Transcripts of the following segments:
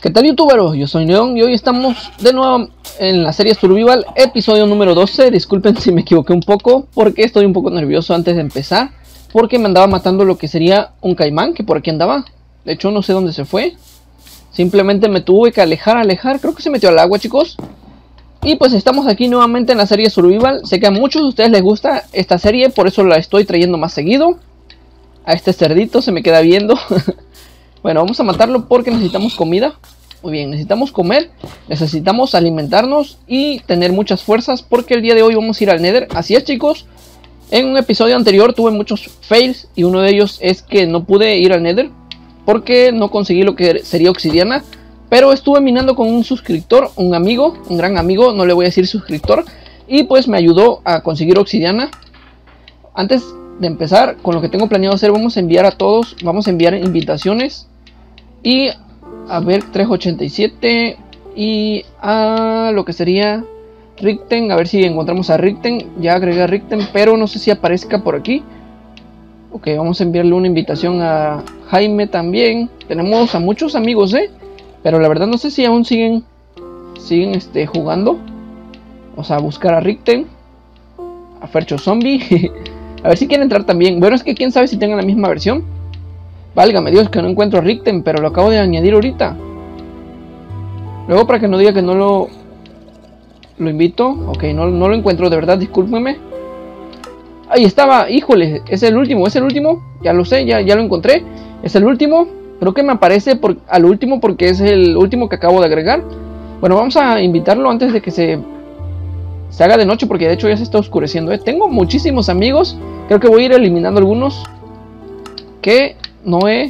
¿Qué tal, youtuberos? Yo soy Neon y hoy estamos de nuevo en la serie Survival, episodio número 12. Disculpen si me equivoqué un poco, porque estoy un poco nervioso antes de empezar, porque me andaba matando lo que sería un caimán, que por aquí andaba. De hecho no sé dónde se fue. Simplemente me tuve que alejar, creo que se metió al agua, chicos. Y pues estamos aquí nuevamente en la serie Survival. Sé que a muchos de ustedes les gusta esta serie, por eso la estoy trayendo más seguido. A este cerdito se me queda viendo. Bueno, vamos a matarlo porque necesitamos comida. Muy bien, necesitamos comer, necesitamos alimentarnos y tener muchas fuerzas, porque el día de hoy vamos a ir al Nether. Así es, chicos. En un episodio anterior tuve muchos fails y uno de ellos es que no pude ir al Nether porque no conseguí lo que sería obsidiana. Pero estuve minando con un suscriptor, un amigo, un gran amigo, no le voy a decir suscriptor, y pues me ayudó a conseguir obsidiana. Antes de empezar con lo que tengo planeado hacer, vamos a enviar a todos, vamos a enviar invitaciones. Y a ver, 387 y a lo que sería Richten, a ver si encontramos a Richten. Ya agregué a Richten, pero no sé si aparezca por aquí. Ok, vamos a enviarle una invitación a Jaime también. Tenemos a muchos amigos, pero la verdad no sé si aún siguen jugando. Vamos a buscar a Richten, a Fercho Zombie. A ver si quieren entrar también. Bueno, es que quién sabe si tengan la misma versión. Válgame Dios, que no encuentro a Richten, pero lo acabo de añadir ahorita. Luego, para que no diga que no lo invito. Ok, no lo encuentro, de verdad, discúlpenme. Ahí estaba, híjole, es el último. Ya lo sé, ya lo encontré. Es el último. Creo que me aparece al último porque es el último que acabo de agregar. Bueno, vamos a invitarlo antes de que se haga de noche, porque de hecho ya se está oscureciendo. Tengo muchísimos amigos. Creo que voy a ir eliminando algunos que no he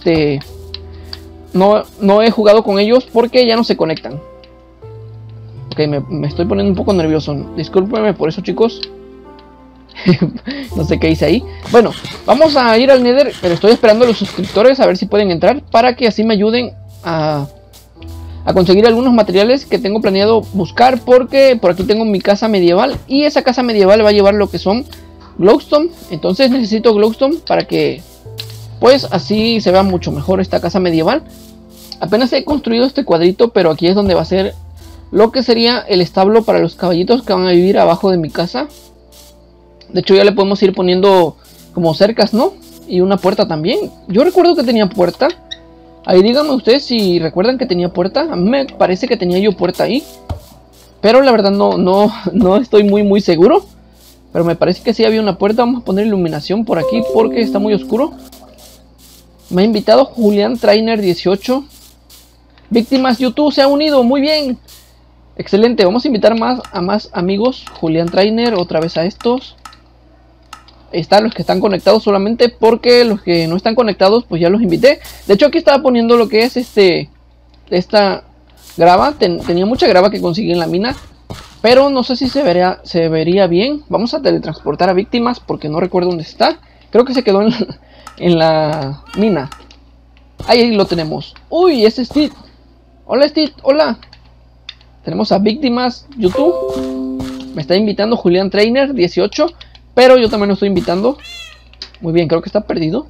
jugado con ellos porque ya no se conectan. Ok, me estoy poniendo un poco nervioso. Discúlpenme por eso, chicos. No sé qué hice ahí. Bueno, vamos a ir al Nether, pero estoy esperando a los suscriptores a ver si pueden entrar, para que así me ayuden a conseguir algunos materiales que tengo planeado buscar, porque por aquí tengo mi casa medieval y esa casa medieval va a llevar lo que son glowstone. Entonces necesito glowstone para que pues así se vea mucho mejor esta casa medieval. Apenas he construido este cuadrito, pero aquí es donde va a ser lo que sería el establo para los caballitos que van a vivir abajo de mi casa. De hecho ya le podemos ir poniendo como cercas, ¿no? Y una puerta también. Yo recuerdo que tenía puerta. Ahí díganme ustedes si recuerdan que tenía puerta. A mí me parece que tenía yo puerta ahí, pero la verdad no estoy muy seguro. Pero me parece que sí había una puerta. Vamos a poner iluminación por aquí porque está muy oscuro. Me ha invitado Julián Trainer 18. Víctimas YouTube se ha unido, muy bien. Excelente, vamos a invitar a más amigos. Julián Trainer, otra vez a estos. Ahí están los que están conectados solamente, porque los que no están conectados pues ya los invité. De hecho aquí estaba poniendo lo que es esta grava. Tenía mucha grava que conseguí en la mina, pero no sé si se vería bien. Vamos a teletransportar a Víctimas porque no recuerdo dónde está. Creo que se quedó en la mina. Ahí lo tenemos. Uy, ese es Steve. Hola Steve, hola. Tenemos a Víctimas YouTube. Me está invitando Julián Trainer 18, pero yo también lo estoy invitando. Muy bien, creo que está perdido.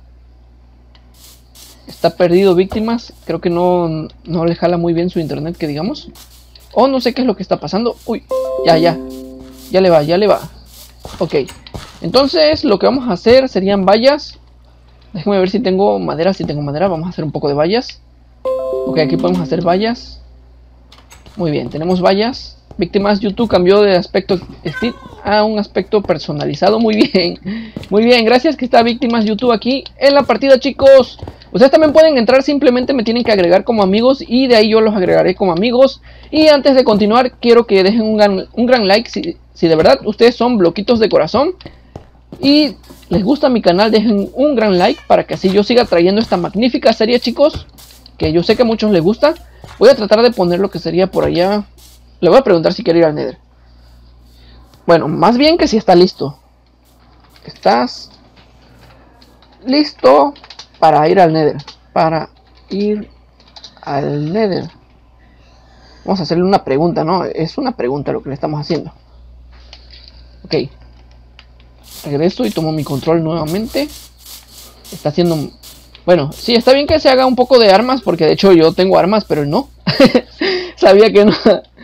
Está perdido Víctimas. Creo que no le jala muy bien su internet, que digamos. O no sé qué es lo que está pasando. Uy, ya le va. Ok, entonces lo que vamos a hacer serían vallas. Déjenme ver si tengo madera. Si tengo madera, vamos a hacer un poco de vallas. Ok, aquí podemos hacer vallas. Muy bien, tenemos vallas. Víctimas YouTube cambió de aspecto Steve a un aspecto personalizado. Muy bien, gracias que está Víctimas YouTube aquí en la partida, chicos. Ustedes también pueden entrar, simplemente me tienen que agregar como amigos y de ahí yo los agregaré como amigos. Y antes de continuar, quiero que dejen un gran like si de verdad ustedes son bloquitos de corazón y les gusta mi canal. Dejen un gran like para que así yo siga trayendo esta magnífica serie, chicos, que yo sé que a muchos les gusta. Voy a tratar de poner lo que sería por allá. Le voy a preguntar si quiere ir al Nether. Bueno, más bien que si está listo. ¿Estás listo para ir al Nether? Vamos a hacerle una pregunta, ¿no? Es una pregunta lo que le estamos haciendo. Ok. Regreso y tomo mi control nuevamente. Está haciendo Bueno, sí, está bien que se haga un poco de armas, porque de hecho yo tengo armas, pero él no. Sabía que no.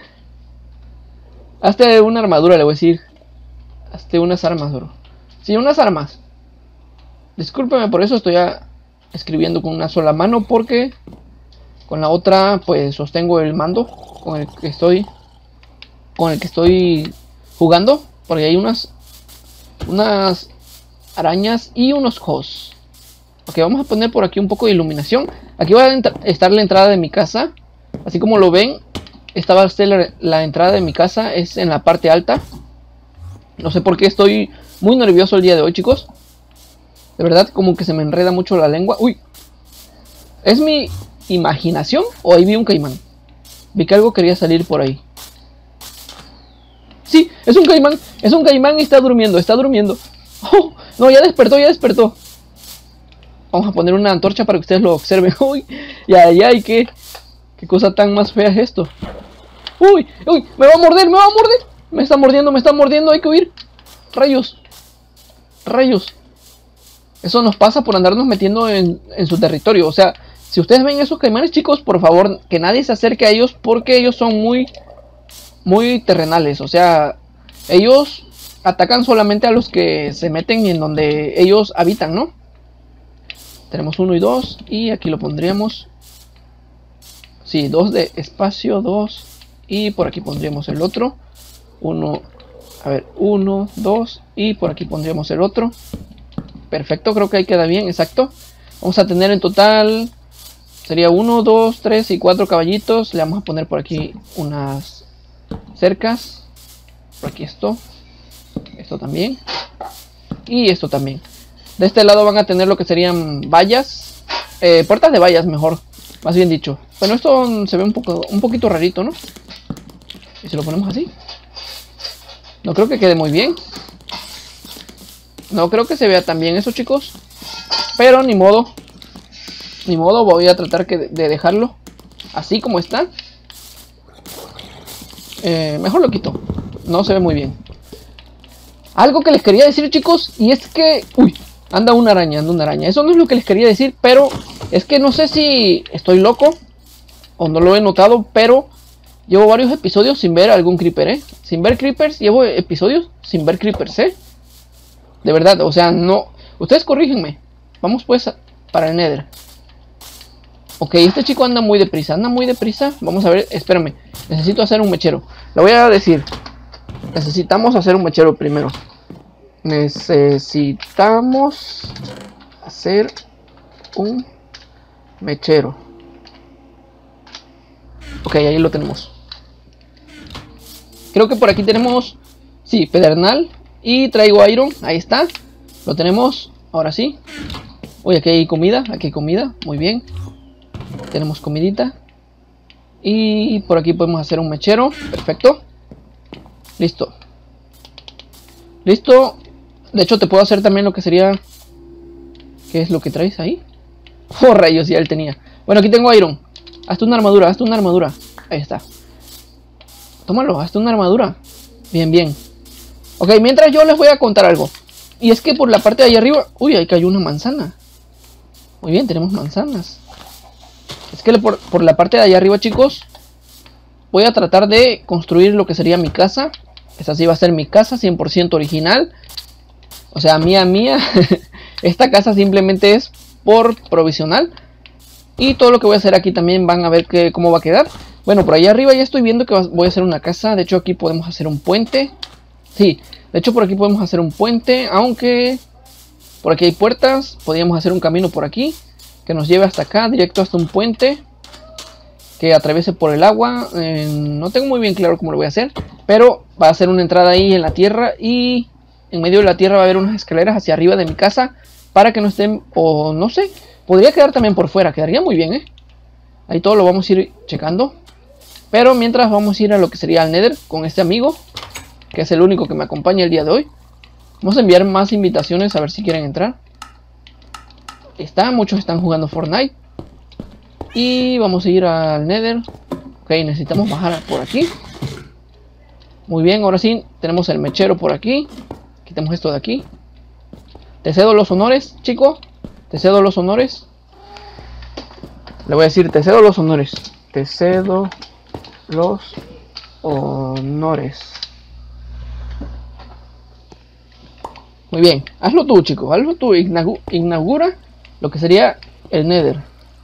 Hazte una armadura, le voy a decir. Hazte unas armas, bro. Sí, unas armas. Discúlpeme, por eso estoy escribiendo con una sola mano, porque con la otra pues sostengo el mando con el que estoy jugando, porque hay unas arañas y unos hosts. Ok, vamos a poner por aquí un poco de iluminación. Aquí va a estar la entrada de mi casa. Así como lo ven, esta va a ser la entrada de mi casa, es en la parte alta. No sé por qué estoy muy nervioso el día de hoy, chicos. De verdad, como que se me enreda mucho la lengua. Uy, ¿es mi imaginación o ahí vi un caimán? Vi que algo quería salir por ahí. Sí, es un caimán y está durmiendo, Oh, no, ya despertó. Vamos a poner una antorcha para que ustedes lo observen. Uy, ya, qué cosa tan más fea es esto. Uy, me va a morder. Me está mordiendo, hay que huir. Rayos. Eso nos pasa por andarnos metiendo en su territorio. O sea, si ustedes ven esos caimanes, chicos, por favor, que nadie se acerque a ellos, porque ellos son muy terrenales. O sea, ellos atacan solamente a los que se meten en donde ellos habitan, ¿no? Tenemos 1 y 2 y aquí lo pondríamos. Sí, 2 de espacio, 2. Y por aquí pondríamos el otro. 1, 1, 2 y por aquí pondríamos el otro. Perfecto, creo que ahí queda bien, exacto. Vamos a tener en total, sería 1, 2, 3 y 4 caballitos. Le vamos a poner por aquí unas cercas. Por aquí esto también. Y esto también. De este lado van a tener lo que serían vallas. Puertas de vallas, mejor. Más bien dicho. Bueno, esto se ve un poquito rarito, ¿no? Y si lo ponemos así. No creo que quede muy bien. No creo que se vea tan bien eso, chicos. Pero ni modo. Voy a tratar de dejarlo así como está. Mejor lo quito. No se ve muy bien. Algo que les quería decir, chicos, y es que... Uy, anda una araña. Eso no es lo que les quería decir, pero es que no sé si estoy loco o no lo he notado, pero llevo varios episodios sin ver algún creeper, sin ver creepers. Llevo episodios sin ver creepers, de verdad, o sea, no. Ustedes corrígenme. Vamos pues para el Nether. Ok, este chico anda muy deprisa. Vamos a ver, espérame. Necesito hacer un mechero. Lo voy a decir. Necesitamos hacer un mechero primero. Necesitamos hacer un mechero. Ok, ahí lo tenemos. Creo que por aquí tenemos... Sí, pedernal. Y traigo iron. Ahí está. Lo tenemos. Ahora sí. Uy, aquí hay comida. Muy bien. Tenemos comidita. Y por aquí podemos hacer un mechero. Perfecto. Listo. De hecho te puedo hacer también lo que sería... ¿Qué es lo que traes ahí? Oh, rayos, ya él tenía. Bueno, aquí tengo iron. Hazte una armadura. Ahí está. Tómalo, hazte una armadura. Bien. Ok, mientras yo les voy a contar algo. Y es que por la parte de ahí arriba... Uy, ahí cayó una manzana. Muy bien, tenemos manzanas. Es que por la parte de allá arriba, chicos, voy a tratar de construir lo que sería mi casa. Esta sí va a ser mi casa 100% original. O sea, mía. Esta casa simplemente es por provisional. Y todo lo que voy a hacer aquí también van a ver cómo va a quedar. Bueno, por allá arriba ya estoy viendo que voy a hacer una casa. De hecho, aquí podemos hacer un puente. Sí, de hecho por aquí podemos hacer un puente. Aunque por aquí hay puertas. Podríamos hacer un camino por aquí que nos lleve hasta acá, directo hasta un puente que atraviese por el agua. No tengo muy bien claro cómo lo voy a hacer, pero va a ser una entrada ahí en la tierra y en medio de la tierra va a haber unas escaleras hacia arriba de mi casa para que no estén, o no sé, podría quedar también por fuera, quedaría muy bien, ahí todo lo vamos a ir checando. Pero mientras vamos a ir a lo que sería al Nether con este amigo, que es el único que me acompaña el día de hoy. Vamos a enviar más invitaciones a ver si quieren entrar. Muchos están jugando Fortnite. Y vamos a ir al Nether. Ok, necesitamos bajar por aquí. Muy bien, ahora sí, tenemos el mechero por aquí. Quitamos esto de aquí. Te cedo los honores, chico. Te cedo los honores. Le voy a decir, te cedo los honores. Te cedo los honores. Muy bien, hazlo tú, chicos, hazlo tú. Inaugura lo que sería el Nether.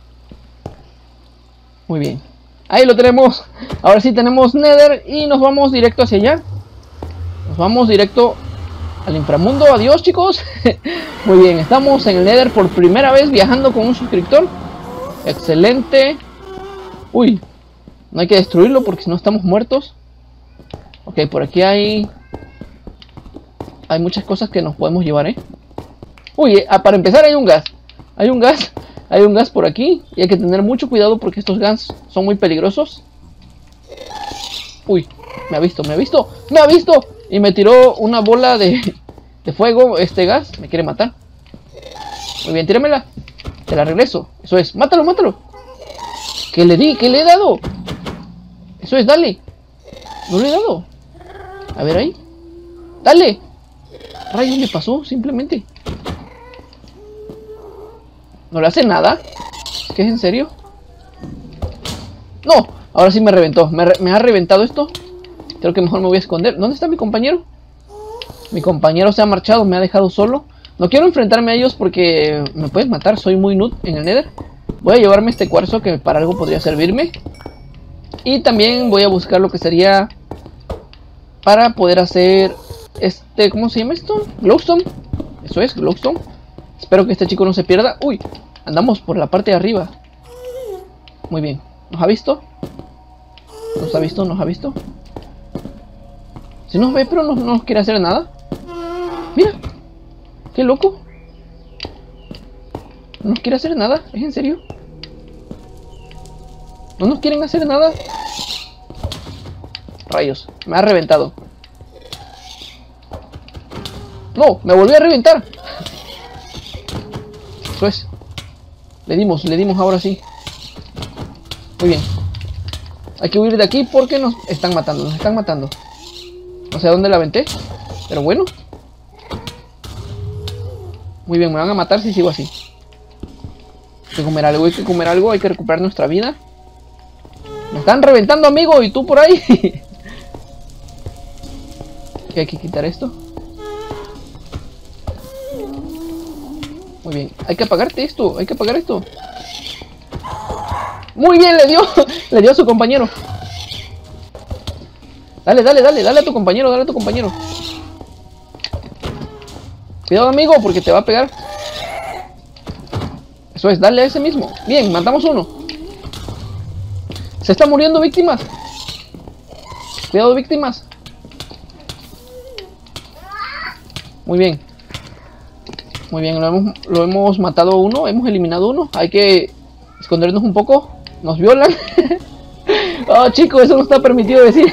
Muy bien, ahí lo tenemos. Ahora sí tenemos Nether y nos vamos directo hacia allá. Nos vamos directo al inframundo. Adiós, chicos. Muy bien, estamos en el Nether por primera vez viajando con un suscriptor. Excelente. Uy, no hay que destruirlo porque si no estamos muertos. Ok, por aquí hay muchas cosas que nos podemos llevar, Uy, para empezar hay un gas. Hay un gas por aquí. Y hay que tener mucho cuidado porque estos gas son muy peligrosos. Uy, me ha visto. Y me tiró una bola de fuego. Este gas me quiere matar. Muy bien, tíramela. Te la regreso. Eso es, mátalo. ¿Qué le di? ¿Qué le he dado? Eso es, dale. No le he dado. A ver ahí. Dale. Rayos, le pasó simplemente. No le hace nada. ¿Qué es en serio? No, ahora sí me reventó. Me ha reventado esto. Creo que mejor me voy a esconder. ¿Dónde está mi compañero? Mi compañero se ha marchado, me ha dejado solo. No quiero enfrentarme a ellos porque me pueden matar. Soy muy noob en el Nether. Voy a llevarme este cuarzo que para algo podría servirme. Y también voy a buscar lo que sería para poder hacer ¿cómo se llama esto? Glowstone. Eso es, Glowstone. Espero que este chico no se pierda. Uy, andamos por la parte de arriba. Muy bien. ¿Nos ha visto? ¿Nos ha visto? Si nos ve pero no nos quiere hacer nada. Mira. Qué loco. No nos quiere hacer nada. ¿Es en serio? No nos quieren hacer nada. Rayos. Me ha reventado. No, me volvió a reventar. Eso es. Le dimos ahora sí. Muy bien. Hay que huir de aquí porque nos están matando. No sé a dónde la aventé, pero bueno. Muy bien, me van a matar si sigo así. Hay que comer algo, hay que recuperar nuestra vida. Me están reventando, amigo, y tú por ahí. Hay que quitar esto. Muy bien, hay que apagarte esto, hay que apagar esto. Muy bien, le dio a su compañero. Dale a tu compañero, Cuidado, amigo, porque te va a pegar. Eso es, dale a ese mismo. Bien, matamos uno. Se está muriendo, víctimas. Cuidado, víctimas. Muy bien. Muy bien, lo hemos matado uno, hemos eliminado uno. Hay que escondernos un poco. Nos violan. Oh, chicos, eso no está permitido decir.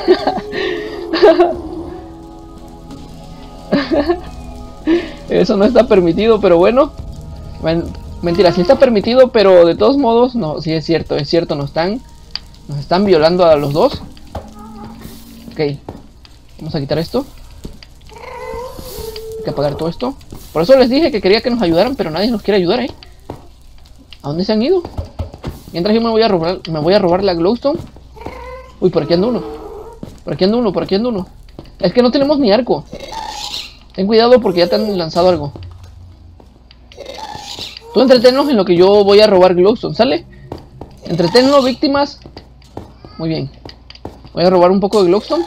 Eso no está permitido, pero bueno. Mentira, sí está permitido, pero de todos modos, no, sí es cierto, nos están violando a los dos. Ok, vamos a quitar esto. Hay que apagar todo esto. Por eso les dije que quería que nos ayudaran, pero nadie nos quiere ayudar, ¿A dónde se han ido? Mientras yo me voy a robar la glowstone. Uy, por aquí anda uno. Por aquí anda uno. Es que no tenemos ni arco. Ten cuidado porque ya te han lanzado algo. Tú entretenlos en lo que yo voy a robar glowstone, ¿sale? Entretenlos, víctimas. Muy bien. Voy a robar un poco de glowstone.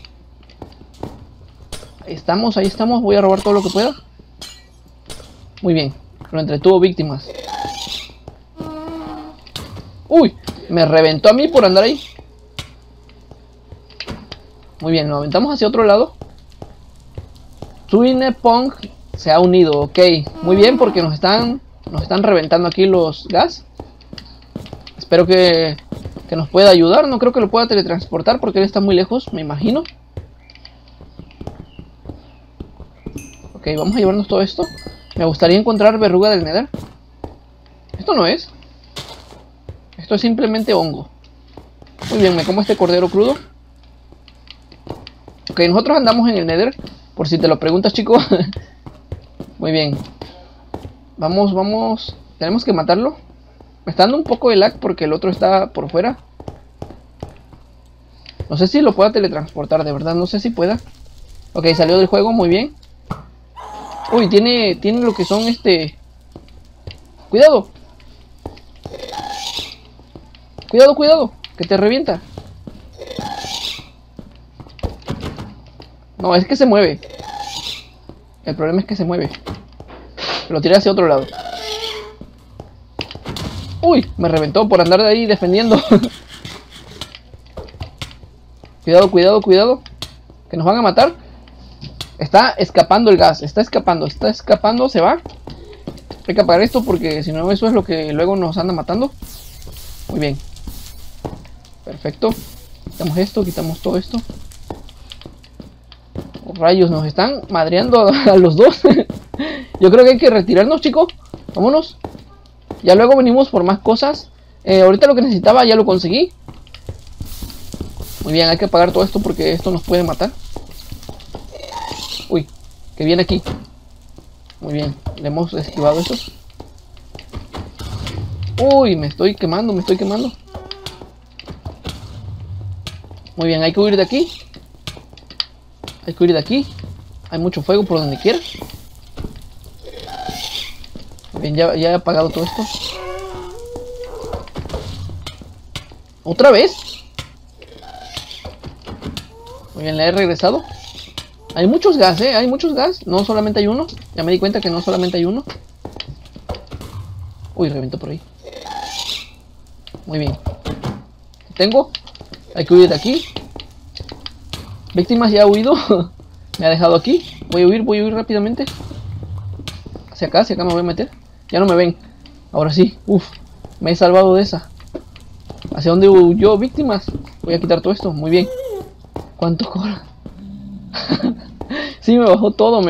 Ahí estamos. Voy a robar todo lo que pueda. Muy bien. Lo entretuvo, víctimas. Uy, me reventó a mí por andar ahí. Muy bien, nos aventamos hacia otro lado. Twinepong se ha unido, ok. Muy bien, porque nos están reventando aquí los gas. Espero que nos pueda ayudar. No creo que lo pueda teletransportar porque él está muy lejos, me imagino. Ok, vamos a llevarnos todo esto. Me gustaría encontrar verruga del Nether. Esto no es. Esto es simplemente hongo. Muy bien, me como este cordero crudo. Ok, nosotros andamos en el Nether. Por si te lo preguntas, chico. Muy bien. Vamos. Tenemos que matarlo. Me está dando un poco de lag porque el otro está por fuera. No sé si lo pueda teletransportar, de verdad, no sé si pueda. Ok, salió del juego, muy bien. Uy, tiene lo que son Cuidado. Cuidado, cuidado, que te revienta. No, es que se mueve. El problema es que se mueve. Lo tiré hacia otro lado. Uy, me reventó por andar de ahí defendiendo. Cuidado, cuidado, cuidado. Que nos van a matar. Está escapando el gas. Está escapando, se va. Hay que apagar esto porque si no eso es lo que luego nos anda matando. Muy bien. Perfecto. Quitamos esto, quitamos todo esto. Oh, rayos, nos están madreando a los dos. Yo creo que hay que retirarnos, chicos. Vámonos. Ya luego venimos por más cosas. Ahorita lo que necesitaba ya lo conseguí. Muy bien, hay que apagar todo esto porque esto nos puede matar. Uy, que viene aquí. Muy bien, le hemos esquivado eso. Uy, me estoy quemando, me estoy quemando. Muy bien, hay que huir de aquí. Hay que huir de aquí. Hay mucho fuego por donde quiera. Muy bien, ya he apagado todo esto. ¿Otra vez? Muy bien, le he regresado. Hay muchos gas, hay muchos gas. No solamente hay uno. Ya me di cuenta que no solamente hay uno. Uy, reventó por ahí. Muy bien. Tengo. Hay que huir de aquí. Víctimas ya ha huido. Me ha dejado aquí. Voy a huir rápidamente. Hacia acá me voy a meter. Ya no me ven. Ahora sí. Uf. Me he salvado de esa. ¿Hacia dónde huyó víctimas? Voy a quitar todo esto. Muy bien. ¿Cuánto cobra? Sí, me bajó todo,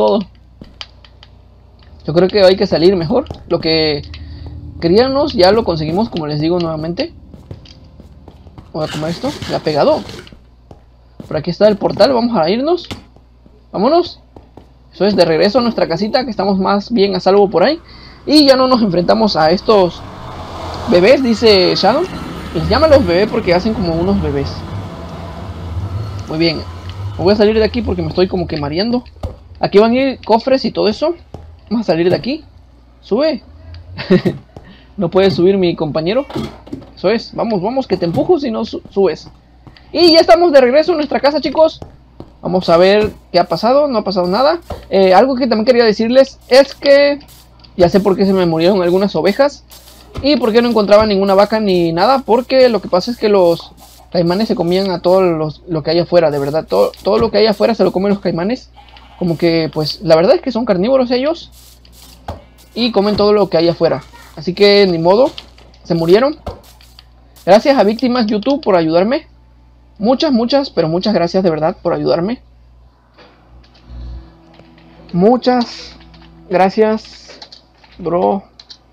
Yo creo que hay que salir mejor. Lo que queríamos ya lo conseguimos, como les digo nuevamente. Voy a comer esto. Le ha pegado. Por aquí está el portal, vamos a irnos. Vámonos. Eso es, de regreso a nuestra casita, que estamos más bien a salvo por ahí. Y ya no nos enfrentamos a estos bebés, dice Shadow. Les llaman los bebés porque hacen como unos bebés. Muy bien. Me voy a salir de aquí porque me estoy como que mareando. Aquí van a ir cofres y todo eso. Vamos a salir de aquí. Sube. No puede subir mi compañero. Eso es. Vamos, vamos, que te empujo si no subes. Y ya estamos de regreso en nuestra casa, chicos. Vamos a ver qué ha pasado. No ha pasado nada. Algo que también quería decirles es que ya sé por qué se me murieron algunas ovejas. Y por qué no encontraba ninguna vaca ni nada. Porque lo que pasa es que los caimanes se comían a todo lo que hay afuera, de verdad. Todo lo que hay afuera se lo comen los caimanes. Como que, pues, la verdad es que son carnívoros ellos. Y comen todo lo que hay afuera. Así que, ni modo, se murieron. Gracias a Víctimas YouTube por ayudarme. Muchas, pero muchas gracias de verdad por ayudarme. Muchas gracias, Broy,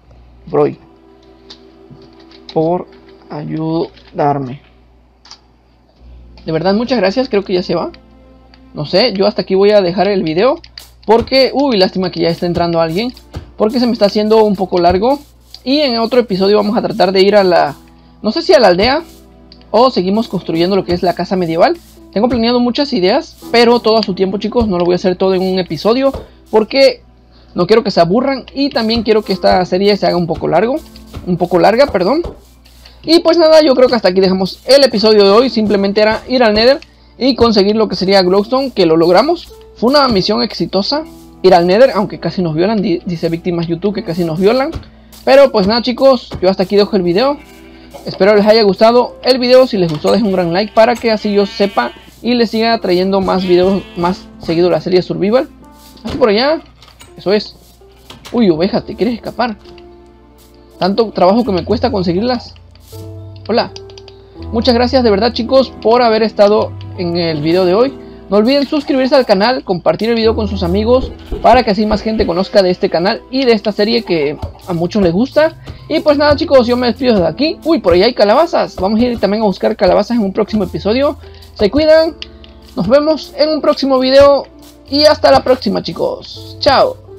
por ayudarme. De verdad, muchas gracias. Creo que ya se va. No sé, yo hasta aquí voy a dejar el video. Porque, uy, lástima que ya está entrando alguien. Porque se me está haciendo un poco largo. Y en otro episodio vamos a tratar de ir a la... no sé si a la aldea o seguimos construyendo lo que es la casa medieval. Tengo planeado muchas ideas, pero todo a su tiempo, chicos. No lo voy a hacer todo en un episodio porque no quiero que se aburran. Y también quiero que esta serie se haga un poco larga, perdón. Y pues nada, yo creo que hasta aquí dejamos el episodio de hoy. Simplemente era ir al Nether y conseguir lo que sería Glowstone, que lo logramos. Fue una misión exitosa, ir al Nether, aunque casi nos violan. Dice Víctimas YouTube que casi nos violan. Pero pues nada, chicos, yo hasta aquí dejo el video. Espero les haya gustado el video. Si les gustó, dejen un gran like para que así yo sepa y les siga trayendo más videos más seguido la serie Survival. Hasta por allá. Eso es. Uy, oveja, ¿te quieres escapar? Tanto trabajo que me cuesta conseguirlas. Hola. Muchas gracias de verdad, chicos, por haber estado en el video de hoy. No olviden suscribirse al canal, compartir el video con sus amigos para que así más gente conozca de este canal y de esta serie que a muchos les gusta. Y pues nada, chicos, yo me despido de aquí. Uy, por ahí hay calabazas. Vamos a ir también a buscar calabazas en un próximo episodio. Se cuidan. Nos vemos en un próximo video. Y hasta la próxima, chicos. Chao.